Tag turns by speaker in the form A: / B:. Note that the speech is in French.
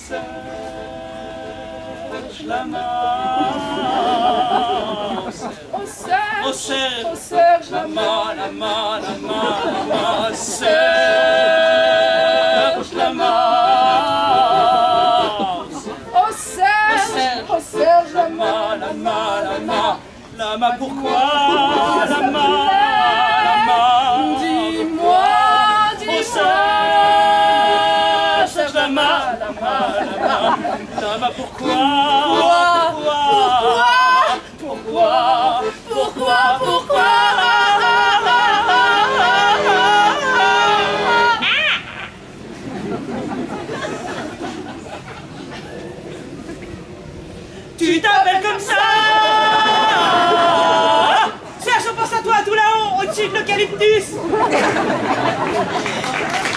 A: Serge Lama.
B: Oh Serge,
A: Oh Serge,
B: oh Serge
A: Lama, Lama, Lama, Lama, Serge Lama.
B: Oh Serge, oh Serge
A: Lama, Lama, Lama, Lama, pourquoi Lama, Lama?
B: Dis-moi, dis-moi.
A: Serge Lama, Lama, Lama, Lama, pourquoi? Pourquoi? Tu t'appelles comme ça? Serge, on pense à toi tout là-haut, au-dessus de l'eucalyptus.